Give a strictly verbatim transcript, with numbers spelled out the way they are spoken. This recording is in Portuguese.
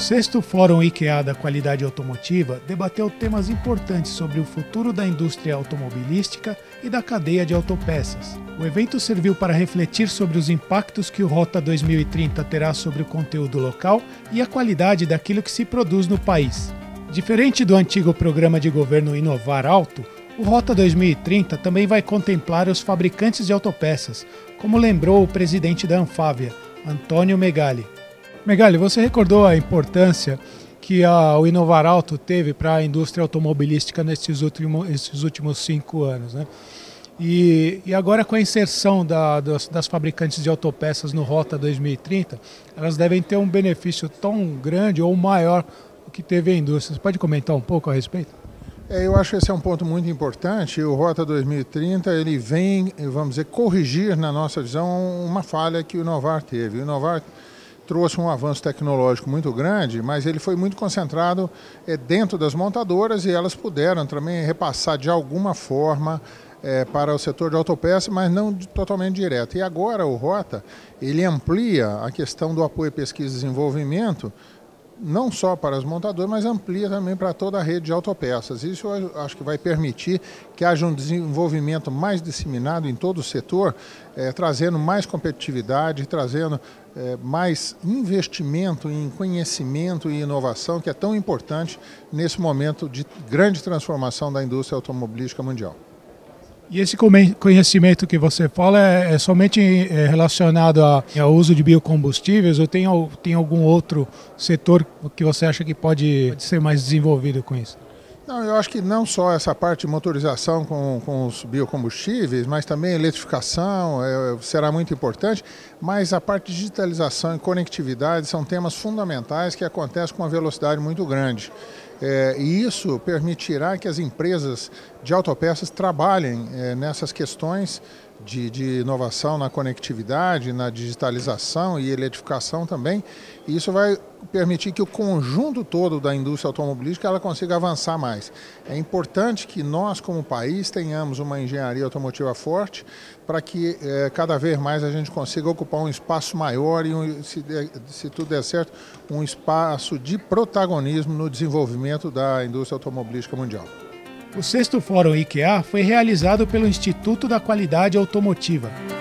O sexto Fórum I K E A da Qualidade Automotiva debateu temas importantes sobre o futuro da indústria automobilística e da cadeia de autopeças. O evento serviu para refletir sobre os impactos que o Rota dois mil e trinta terá sobre o conteúdo local e a qualidade daquilo que se produz no país. Diferente do antigo programa de governo Inovar Auto, o Rota dois mil e trinta também vai contemplar os fabricantes de autopeças, como lembrou o presidente da Anfávia, Antônio Megali. Megali, você recordou a importância que a, o Inovar Auto teve para a indústria automobilística nesses últimos, esses últimos cinco anos, né? E, e agora com a inserção da, das, das fabricantes de autopeças no Rota dois mil e trinta, elas devem ter um benefício tão grande ou maior do que teve a indústria. Você pode comentar um pouco a respeito? É, eu acho que esse é um ponto muito importante. O Rota dois mil e trinta ele vem, vamos dizer, corrigir, na nossa visão, uma falha que o Inovar teve. O Inovar trouxe um avanço tecnológico muito grande, mas ele foi muito concentrado é, dentro das montadoras e elas puderam também repassar de alguma forma é, para o setor de autopeças, mas não de, totalmente direto. E agora o Rota ele amplia a questão do apoio à pesquisa e desenvolvimento, não só para as montadoras, mas amplia também para toda a rede de autopeças. Isso eu acho que vai permitir que haja um desenvolvimento mais disseminado em todo o setor, eh, trazendo mais competitividade, trazendo eh, mais investimento em conhecimento e inovação, que é tão importante nesse momento de grande transformação da indústria automobilística mundial. E esse conhecimento que você fala é, é somente relacionado a, ao uso de biocombustíveis ou tem, tem algum outro setor que você acha que pode ser mais desenvolvido com isso? Não, eu acho que não só essa parte de motorização com, com os biocombustíveis, mas também eletrificação é, será muito importante, mas a parte de digitalização e conectividade são temas fundamentais que acontecem com uma velocidade muito grande. É, e isso permitirá que as empresas de autopeças trabalhem é, nessas questões de, de inovação na conectividade, na digitalização e eletrificação também. E isso vai permitir que o conjunto todo da indústria automobilística ela consiga avançar mais. É importante que nós, como país, tenhamos uma engenharia automotiva forte para que é, cada vez mais a gente consiga ocupar um espaço maior e, um, se, se tudo der certo, um espaço de protagonismo no desenvolvimento da indústria automobilística mundial. O sexto Fórum I K E A foi realizado pelo Instituto da Qualidade Automotiva.